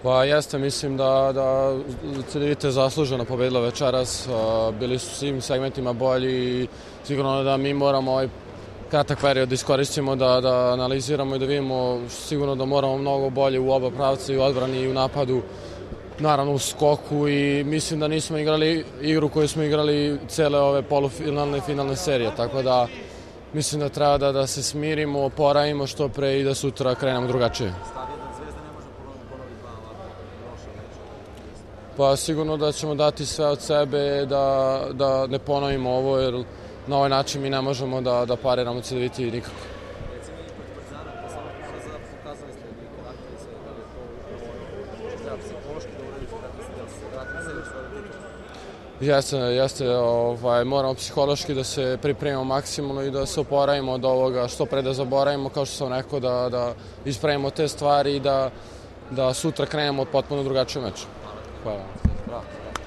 Pa jeste, mislim da Cedevita je zasluženo pobedila večeras, bili su svim segmentima bolji i sigurno da mi moramo ovaj kratak period iskoristimo da analiziramo i da vidimo sigurno da moramo mnogo bolje u oba pravca i u odbrani i u napadu, naravno u skoku i mislim da nismo igrali igru koju smo igrali cele ove polufinalne i finalne serije, tako da mislim da treba da se smirimo, oporavimo što pre i da sutra krenemo drugačije. Pa sigurno da ćemo dati sve od sebe da ne ponovimo ovo, jer na ovaj način mi ne možemo da pariramo Cedeviti nikako. Recimo i kod Partizana, posebno Partizana pokazali ste i karakter i sve, da li je to treba psihološki da uradite, da se vratite sve u svoje Jeste, moramo psihološki da se pripremimo maksimalno i da se oporavimo od ovoga, što pre da zaboravimo, kao što sam rekao, da ispravimo te stvari i da sutra krenemo od potpuno drugačije meč. Hvala.